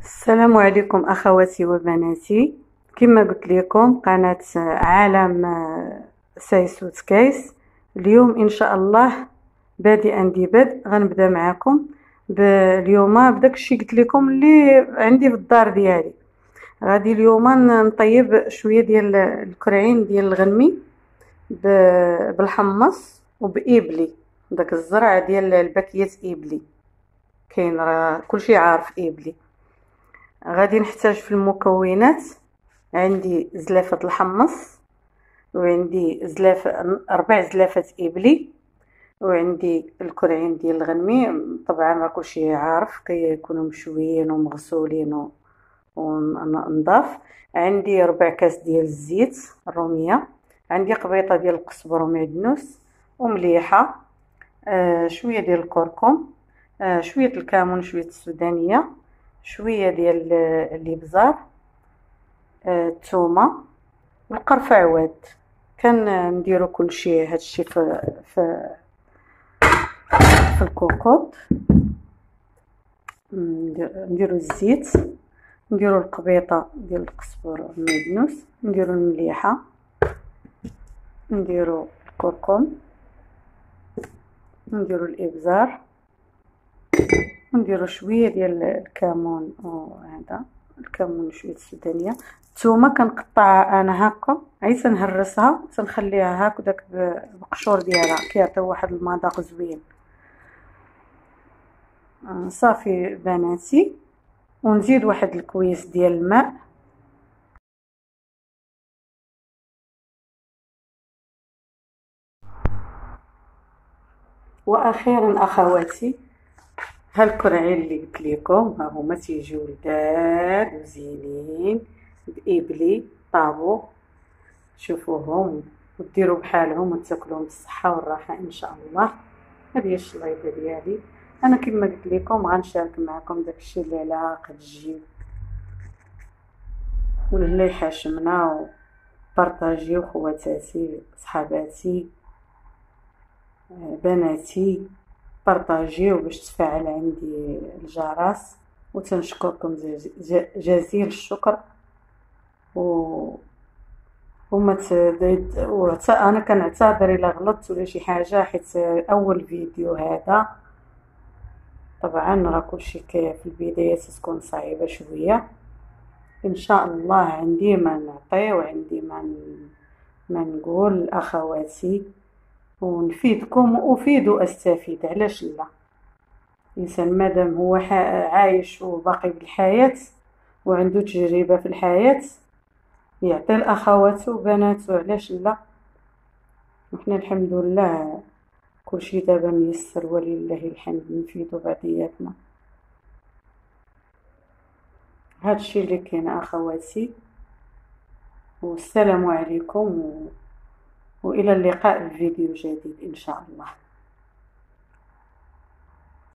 السلام عليكم أخواتي وبناتي. كما قلت لكم قناة عالم سايسوت كايس. اليوم إن شاء الله بدء غنبدا معكم اليوم بداك الشيء قلت لكم اللي عندي في الدار ديالي. غادي اليوم نطيب شويه ديال الكرعين ديال الغنمي بالحمص وبإبلي، داك الزرع ديال الباكيات إبلي، كاين راه كلشي عارف إبلي. غادي نحتاج في المكونات، عندي زلافة الحمص، وعندي ربع زلافة إبلي، وعندي الكرعين ديال الغنمي. طبعا راه كلشي عارف كيكونوا مشويين ومغسولين ونضاف. عندي ربع كاس ديال الزيت الرومية، عندي قبيطة ديال القزبر ومعدنوس ومليحة، شوية ديال الكركم، شوية الكمون، شوية السودانية، شويه ديال الابزار، الثومه والقرفه عواد. كنديروا كلشي هادشي في الكوكوط. نديروا الزيت، نديروا القبيطه ديال القزبر والمعدنوس، نديروا المليحه، نديروا الكركم، نديروا الابزار، نديروا شويه ديال الكمون، وهذا الكمون شويه السودانيه. الثومه كنقطعها انا هكا، عي تنهرسها تنخليها هكذاك بقشور ديالها، كيعطيو واحد المذاق زوين. صافي بناتي، ونزيد واحد الكويس ديال الماء. واخيرا اخواتي، هالكرعين اللي قلت لكم ها هما تيجيو لذاذ وزينين بإبلي طابو. شوفوهم وديروا بحالهم وتاكلوهم بالصحه والراحه ان شاء الله. هذه هي الشليضه ديالي. انا كما قلت لكم غنشارك معكم داكشي اللي على قد الجيب واللي حاشمنا. بارطاجيو خواتاتي، صحاباتي، بناتي، بارطاجيو باش تفاعل عندي الجرس. وتنشكركم جزيل الشكر. وما انا كنعتذر الا غلطت ولا شي حاجه، حيت اول فيديو هذا. طبعا راه كلشي في البدايه تكون صعيبه شويه. ان شاء الله عندي ما نعطي وعندي ما نقول لاخواتي، ونفيدكم وافيد واستفيد. علاش لا؟ الانسان مادام هو عايش وباقي بالحياه وعنده تجربه في الحياه، يعطي الاخوات وبناته. علاش لا؟ وحنا الحمد لله كلشي دابا ميسر ولله الحمد، نفيدو بعضياتنا. هادشي اللي كاين اخواتي، والسلام عليكم والى اللقاء في فيديو جديد ان شاء الله.